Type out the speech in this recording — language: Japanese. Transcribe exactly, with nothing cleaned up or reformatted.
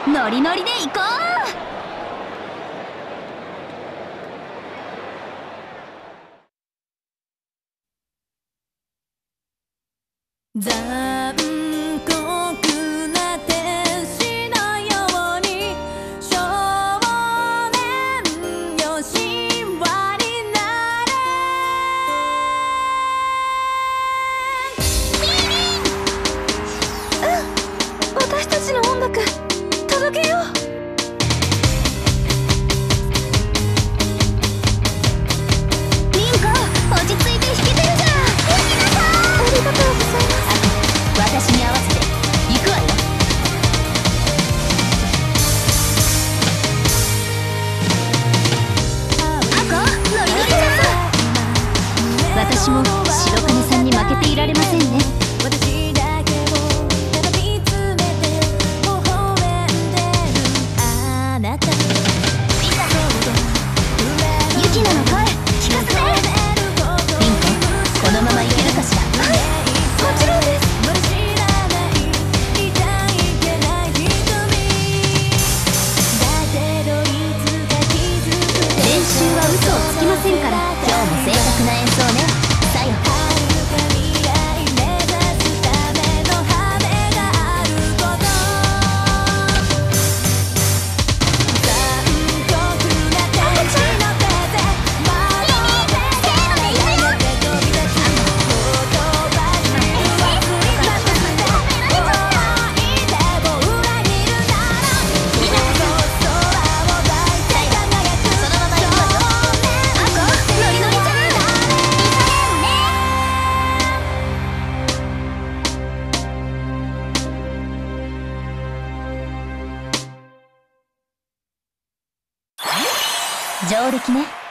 ノリノリで行こう。残酷な天使のように少年よ神話になれ。うん、私たちの音楽届けよう。 リンコ、落ち着いて弾けてるじゃん。弾きなさい。 ありがとうございます。 私に合わせて行くわよ。アコ、ノリノリちゃん。私も白金さんに負けていられませんね。 私だけをただ見つめて微笑んでるあなた。 ユキナの声聞かせて。リンコ、このままいけるかしら。 はい、もちろんです。 練習は嘘をつきませんから、今日も正確な演奏ね。さよ。上出来ね。